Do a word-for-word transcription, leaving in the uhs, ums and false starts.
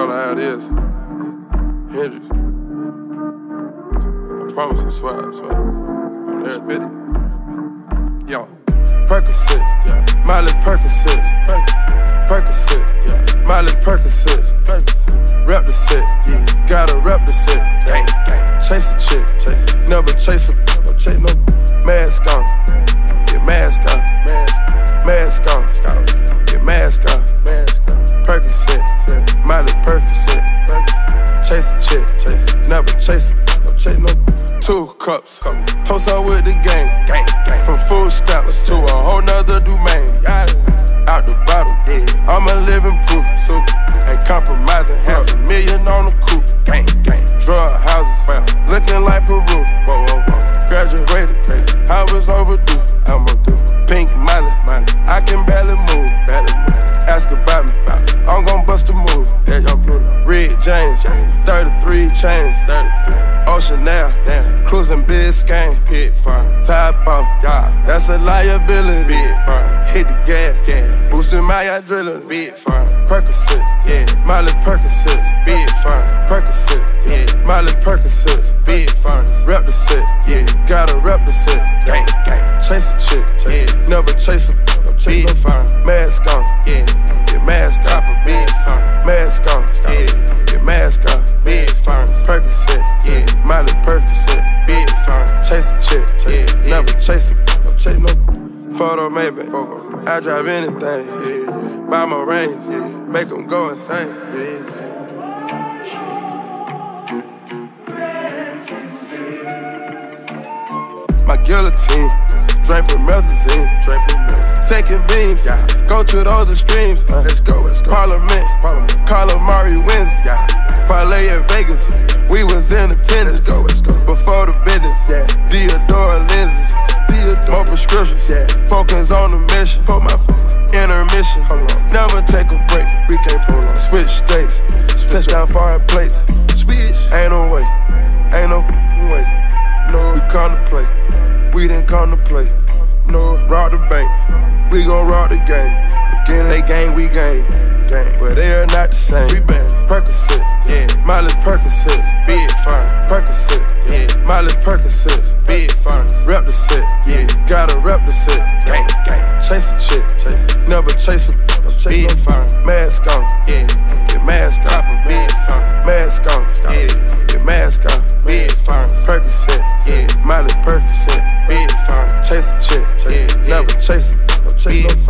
call it how it is. Hendrix. I promise I swear, I swear. On every bit it. Yo. Percocet, yeah. Miley Percocet, Percocet, yeah. Miley Percocet, rep the set, yeah. Gotta rep the set, gang, gang. Chase a chick, chase. Never chase a, no chase, no mask on. Get mask on, mask on, get mask on, Percocet, Miley Percocet, chase a chick, chase. Never chase a, no chase, no. Two cups, toast up with the gang, gang, gang. From food stamps to a whole nother domain. Out the bottom, yeah. I'm a living proof, so ain't compromising. Half a million on the coupe, gang, gang. Drug houses, well, looking like Peru. Whoa, whoa, whoa. Graduated, I was overdue. I'm a do pink Miley, I can barely move, barely move. Ask about me, I'm gon' bust a move. Yeah, young Pluto. Red James, thirty-three chains, thirty-three. Ocean now, damn. Cruising Biscayne, hit fire. Tide off, yeah, that's a liability. Big fire. Hit the gas, gas. Boosting my adrenaline. Big fire. Percocet, yeah. Miley Percocet, big fire. Percocet, yeah. Miley Percocet, big fire. Rep the set, yeah. Gotta rep the set, gang, gang. Chase a chick, chase. Yeah. Never chase a, no chase, no fire. Mask on, yeah. Get mask on, big fire. Mask on, yeah. Get mask on, big fire. Percocet, yeah. Miley Percocet, big fire. Chase a chick, chase. Yeah. Never chase a, no chase, no photo maybe. I drive anything, yeah. Buy my range, yeah. Make them go insane, yeah. My guillotine, drink from Melazine, drink from Melazine. Taking beams, yeah. Go to those extremes, uh, let's go, let's go. Parliament, Parliament. Calamari wins, yeah. Parlay in Vegas, we was in attendance. Let's go, let's go. Before the business, yeah. Deodora lenses, Deodora. More prescriptions, yeah. Focus on the mission. Put my phone. Intermission, never take a break. We can't pull on. Switch states, Switch touchdown foreign plates. Switch, ain't no way, ain't no way. No, we come to play. We didn't come to play. No, rock the bank. We gon' rock the game. Again, they gang, we gang. Gang, but they are not the same. Rebassed, Percocet, yeah. Miley Percocet, big fire. Percocet, yeah. Miley Percocet, big fire. Rep the set, yeah. Gotta rep the set, gang, gang. Chase a chick, chase. Never chase a, no chase, big no fire. Mask on, yeah. Get mask on, big fire. Mask on, yeah. Get mask on, big fire. Percocet, yeah. Miley Percocet, big fire. Chase a chick, chase. Yeah. Never chase a, no chase, no